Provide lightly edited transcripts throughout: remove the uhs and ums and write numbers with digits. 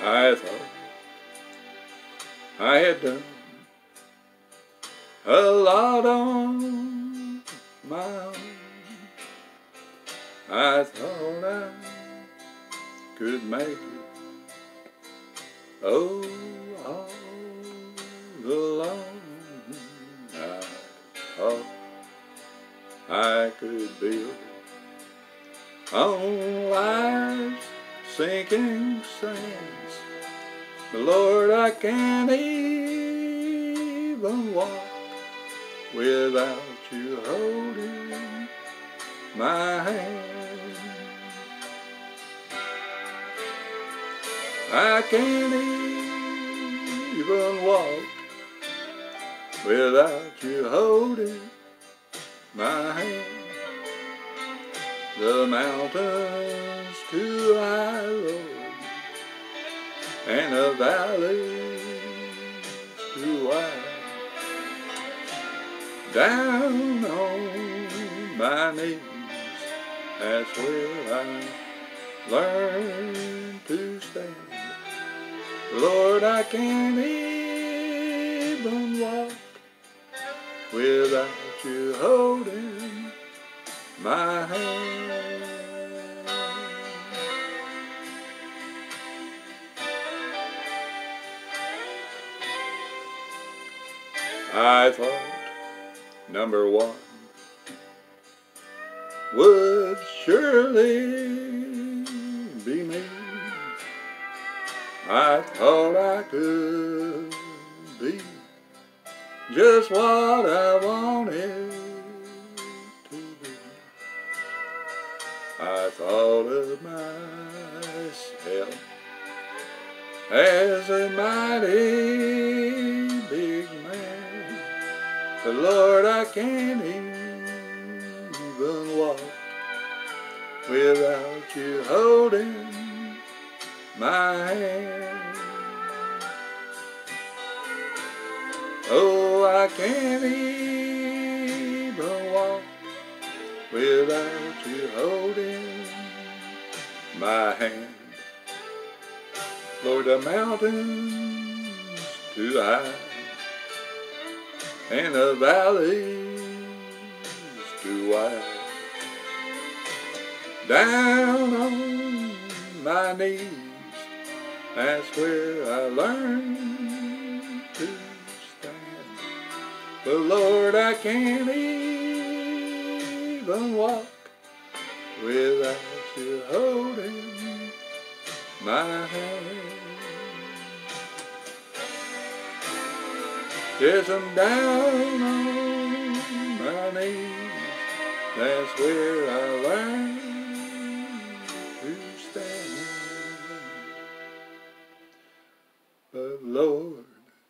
I thought I had done a lot on my own. I thought I could make it, oh, all alone. I thought I could build on life's sinking sands, but Lord, I can't even walk without you holding my hand. I can't even walk without you holding my hand. The mountain's too high, Lord, and the valley's too wide. Down on my knees, that's where I learn to stand. Lord, I can't even walk without you holding my hand. I thought number one would surely be me. I thought I could be just what I wanted to be. I thought of myself as a mighty big man, but Lord, I can't even walk without you holding my hand. Oh, I can't even walk without you holding my hand. Lord, the mountain's too high, and the valley's too wide. Down on my knees, that's where I learned to stand. But Lord, I can't even walk without you holding my hand. Yes, I'm down on my knees, that's where I learned to stand. But Lord,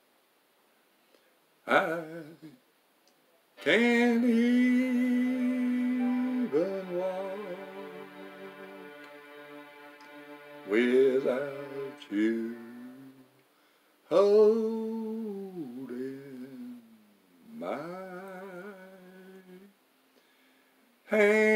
I can't even walk without you holding my hand.